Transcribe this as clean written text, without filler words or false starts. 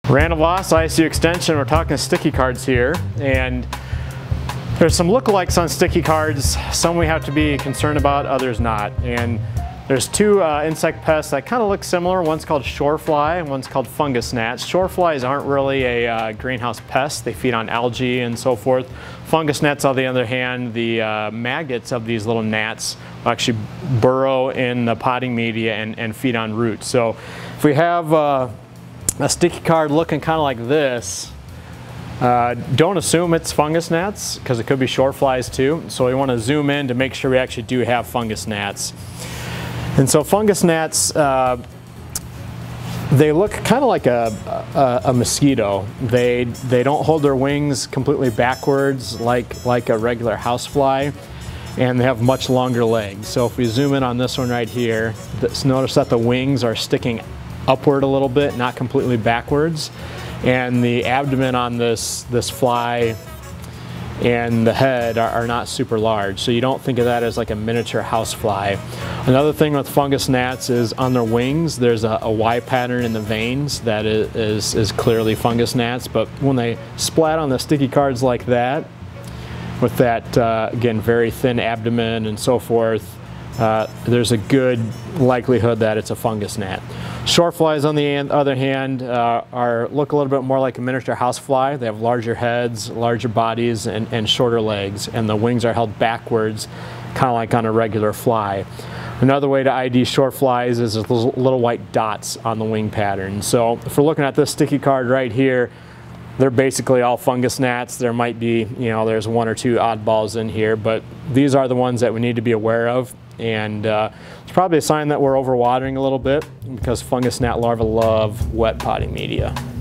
Randall ISU Extension, we're talking sticky cards here, and there's some lookalikes on sticky cards. Some we have to be concerned about, others not. And there's two insect pests that kind of look similar. One's called shorefly and one's called fungus gnats. Shoreflies aren't really a greenhouse pest. They feed on algae and so forth. Fungus gnats, on the other hand, the maggots of these little gnats will actually burrow in the potting media and feed on roots. So if we have a sticky card looking kind of like this, don't assume it's fungus gnats, because it could be shoreflies too. So we want to zoom in to make sure we actually do have fungus gnats. And so fungus gnats, they look kind of like a mosquito. They don't hold their wings completely backwards like a regular housefly, and they have much longer legs. So if we zoom in on this one right here, notice that the wings are sticking upward a little bit, not completely backwards. And the abdomen on this fly and the head are not super large. So you don't think of that as like a miniature housefly. Another thing with fungus gnats is on their wings, there's a Y pattern in the veins that is clearly fungus gnats. But when they splat on the sticky cards like that, with that, again, very thin abdomen and so forth, there's a good likelihood that it's a fungus gnat. Shoreflies, on the other hand, look a little bit more like a miniature housefly. They have larger heads, larger bodies, and shorter legs, and the wings are held backwards, kind of like on a regular fly. Another way to ID shoreflies is little white dots on the wing pattern. So if we're looking at this sticky card right here, they're basically all fungus gnats. There might be, there's one or two oddballs in here, but these are the ones that we need to be aware of. And it's probably a sign that we're overwatering a little bit, because fungus gnat larvae love wet potting media.